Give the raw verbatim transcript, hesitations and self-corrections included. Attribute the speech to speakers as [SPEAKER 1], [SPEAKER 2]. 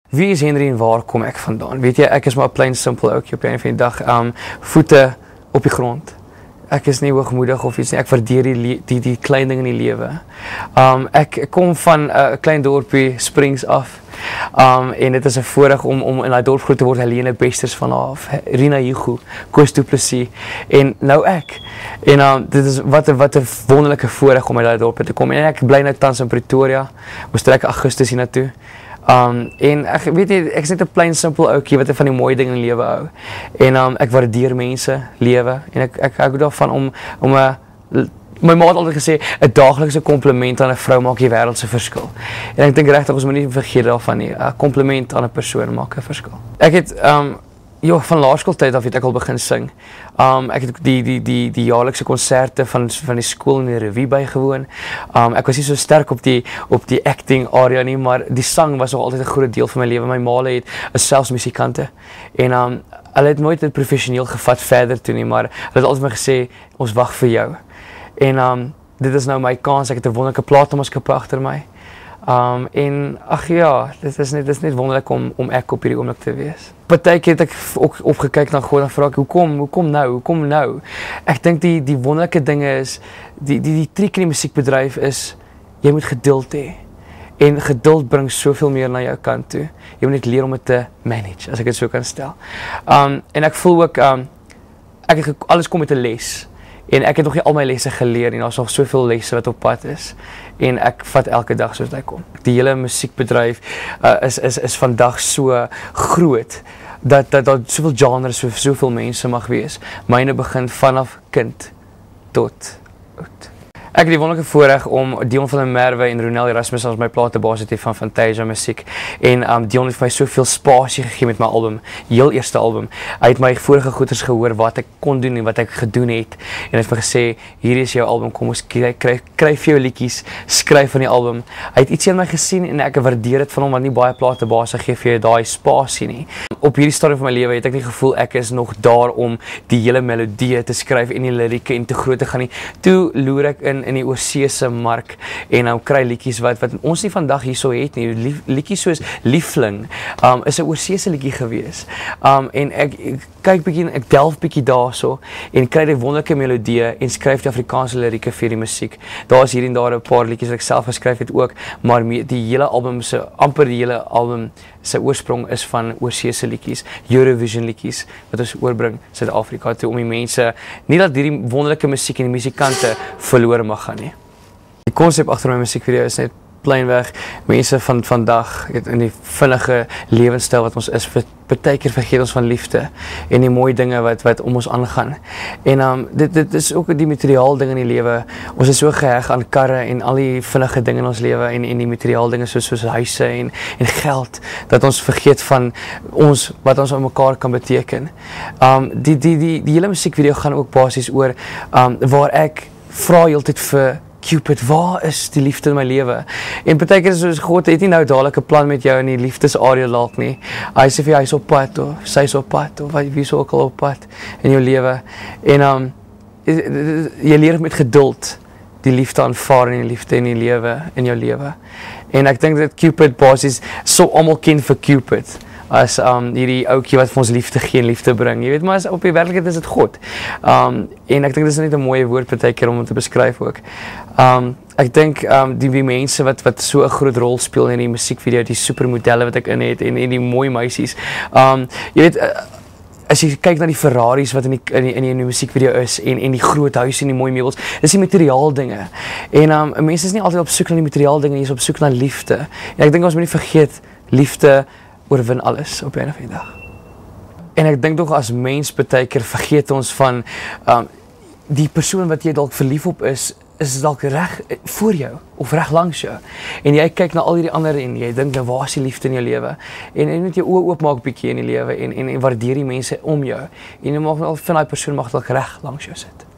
[SPEAKER 1] Wie is Henry en waar kom ek vandaan? Weet jy, ek is maar 'n plain simpel ouetjie op 'n van die dag, um voete op die grond. Ek is nie hoogmoedig of iets nie. Ek waardeer die die die klein ding in die lewe. Um ek, ek kom van 'n uh, klein dorpie Springs af. Um en dit is 'n voorreg om om in daai dorp groot te word. Helene Besters van haar, Rina Hugo, Koos Du Plessis en nou ek. En um dit is wat 'n wat 'n wonderlike voorreg om uit daai dorp te kom. En ek bly nou tans in Pretoria. Ons trek Augustus hiernatoe. Um en ek weet jy, ek is net 'n plain simpel ouetjie wat van die mooi dinge in die lewe hou. En um ek waardeer mense, lewe en ek ek hou daarvan om om 'n my ma het altyd gesê 'n daaglikse kompliment aan 'n vrou maak die wêreld se verskil. En ek dink regtig ons moet nie vergeet daarvan nie. 'n Kompliment aan 'n persoon maak 'n verskil. Ek het um ja, van laerskooltyd af het ek al begin sing. Um ek het die die die die jaarlikse konserte van van die skool in die revue bygewoon. Um ek was nie so sterk op die op die acting area nie, maar die sang was nog altyd 'n groot deel van my lewe. My ma het is selfs musikante en um hulle het nooit dit professioneel gevat verder toe nie, maar hulle het altyd my gesê ons wag vir jou. En um dit is nou my kans. Ek het 'n wonderlike platenmaatskappy agter my. Um en ag ja, dit is net dit is net wonderlik om om ek op hierdie oomblik te wees. Partykeer het ek ook opgekyk na God en vra ek hoekom hoekom nou hoekom nou. Ek dink die die wonderlike dinge is die die die triek in die musiekbedryf is jy moet geduld hê. En geduld bring soveel meer na jou kant toe. Jy moet net leer om dit te manage, as ek dit so kan stel. Um en ek voel ook um ek het alles kom met 'n les. En ek het nog nie al my lesse geleer en daar's nog soveel lesse wat op pad is. En ek vat elke dag soos dit kom. Die hele musiekbedryf uh, is is is vandag so groot dat dat daar soveel genres vir so, soveel mense mag wees. Myne begin vanaf kind tot oud. Ek het die wonderlike voorreg om Dion van der Merwe en Ronel Erasmus as my platebaas te hê van Fantasia Musiek. En um, Dion het vir my soveel spasie gegee met my album, heel eerste album. Hy het my vorige goeders gehoor wat ek kon doen en wat ek gedoen het. En hy het vir gesê, hierdie is jou album, kom ons kry, kry, kry vir jou liedjies, skryf van die album. Hy het iets in my gesien en ek waardeer dit van hom, want nie baie platebaas gee vir jou daai spasie nie. Op hierdie stadium van my lewe het ek nie gevoel ek is nog daar om die hele melodie te skryf en die lirieke en te groot te gaan nie. Toe loer ek in in die oorseese mark en nou um, kry liedjies wat wat ons nie vandag hierso het nie. Lief, liedjies soos Liefling um, is 'n oorseese liedjie gewees. Um, en ek, ek kyk bietjie, ek delf bietjie daarso en kry die wonderlike melodieë en skryf die Afrikaanse lirieke vir die musiek. Daar is hier en daar 'n paar liedjies wat ek self geskryf het ook, maar die hele album se amper die hele album sy oorsprong is van oorseese liedjies, Eurovision liedjies wat ons oorbring Suid-Afrika toe om die mense nie dat hierdie wonderlike musiek en die musikante verlore mag gaan nie. Die konsep agter my musiekvideo is net plainweg mense van vandag in die vinnige lewenstyl wat ons is, partykeer vergeet ons van liefde en die mooi dinge wat wat om ons aangaan. En um dit dit is ook die materiaal ding in die lewe. Ons is so geheg aan karre en al die vinnige dinge in ons lewe en en die materiaal dinge soos soos huise en en geld dat ons vergeet van ons wat ons aan mekaar kan beteken. Um die die die die hele musiekvideo gaan ook basies oor um waar ek vra heeltyd vir Cupid, waar is die liefde in my lewe? En partykeer is soos God het nie nou dadelik 'n plan met jou in die liefdesarea dalk nie. Hy sê vir jou hy's op pad of sy is op pad of wie sou ook al op pad in jou lewe. En um jy leer met geduld die liefde aanvaar en die liefde in die lewe in jou lewe. En ek dink dat Cupid basies so almal ken vir Cupid. As um hierdie ouetjie wat vir ons liefde gee en liefde bring. Jy weet, maar as op die werklikheid is dit God. Um en ek dink dis net 'n mooi woord partykeer om hom te beskryf ook. Um ek dink um die, die mense wat wat so 'n groot rol speel in die musiekvideo, die supermodelle wat ek in het en en die mooi meisies. Um jy weet uh, as jy kyk na die Ferraris wat in die in die, in die, in die musiekvideo is en en die groot huise en die mooi meubels, dis die materiaal dinge. En um mense is nie altyd op soek na die materiaal dinge, jy is op soek na liefde. En ek dink ons moet nie vergeet liefde oorwin alles op 'n of ander dag. En ek dink tog as mens partykeer vergeet ons van um, die persoon wat jy dalk verlief op is, is dalk reg voor jou of reg langs jou. En jy kyk na al hierdie ander en jy dink nou waar is die liefde in jou lewe? En jy moet jou oë oopmaak bietjie in die lewe en, en en waardeer die mense om jou. En jy mag wel van daai persoon mag dalk reg langs jou sit.